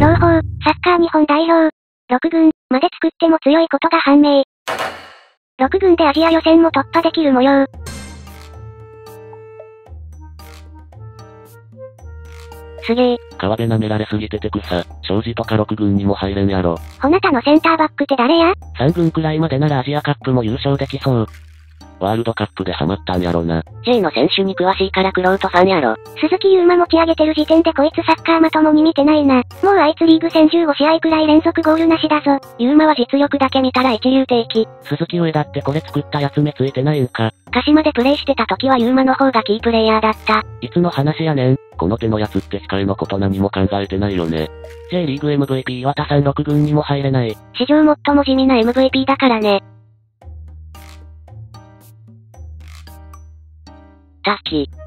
情報、サッカー日本代表、6軍まで作っても強いことが判明。6軍でアジア予選も突破できる模様。すげえ。 川辺舐められすぎてて草。庄司とか6軍にも入れんやろ。 ほなたのセンターバックって誰や？ 3 軍くらいまでならアジアカップも優勝できそう。ワールドカップでハマったんやろな。 J の選手に詳しいからクロートファンやろ。 鈴木優馬持ち上げてる時点でこいつサッカーまともに見てないな。もうあいつリーグ戦15試合くらい連続ゴールなしだぞ。 優馬は実力だけ見たら一流定期。 鈴木上だってこれ作ったやつ目ついてないんか。 鹿島でプレイしてた時は優馬の方がキープレイヤーだった。 いつの話やねん。この手のやつって控えのこと何も考えてないよね。J リーグ MVP 岩田さん6軍にも入れない。 史上最も地味な MVP だからね。タッキー。